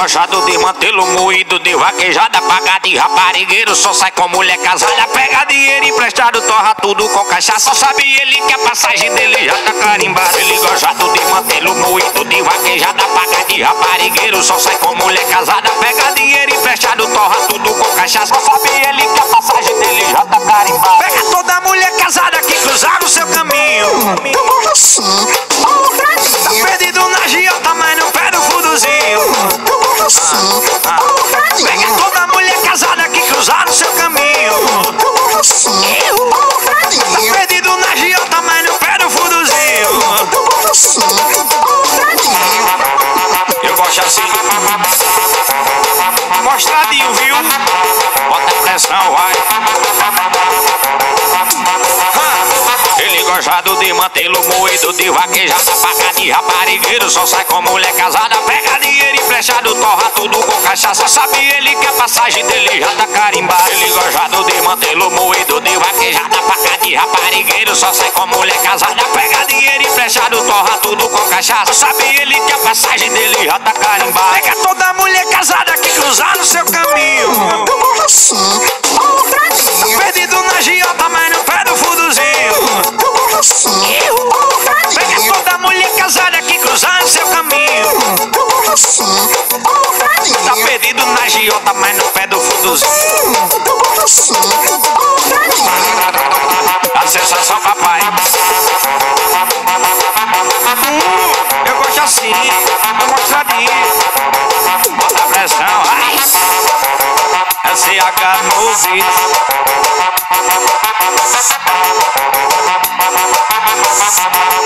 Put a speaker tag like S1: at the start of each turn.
S1: gostado de mantê-lo moído, de vaquejada, pagada e raparigueiro. Só sai com mulher casada, pega dinheiro emprestado, torra tudo com cachaça. Só sabe ele que a passagem dele já tá carimbada. Ele gostado de mantê-lo moído, de vaquejada, pagada e raparigueiro. Só sai com mulher casada, pega dinheiro emprestado, torra tudo com cachaça. Só sabe ele que a passagem dele já tá carimbada. Pega toda mulher casada que cruzar no seu caminho. Tá perdido na giota, mas no pé do fudozinho. Pega toda mulher casada que cruzar no seu caminho. Tá perdido na giota, mas no pé do fudozinho. Eu gosto assim, mostradinho, viu? Bota pressão, vai. Ele gostado de mantê-lo moído, de vaquejada, pagada de raparigueiro. Só sai com mulher casada, pega dinheiro emprestado, torra tudo com cachaça. Sabe ele que a passagem dele já tá carimbada. Ele gostado de mantê-lo moído, de vaquejada, pagada de raparigueiro. Só sai com mulher casada, pega dinheiro emprestado, torra tudo com cachaça. Sabe ele que a passagem dele já tá carimbada. Pega toda mulher casada que cruzar no seu caminho. Tá perdido na giota, mas no pé do fudozinho. Pega toda mulher casada que cruzar no seu caminho. Tá perdido na giota, mas no pé do fudozinho. A sensação, papai. Eu gosto assim, mostradinho. Bota pressão, ai. SH Music.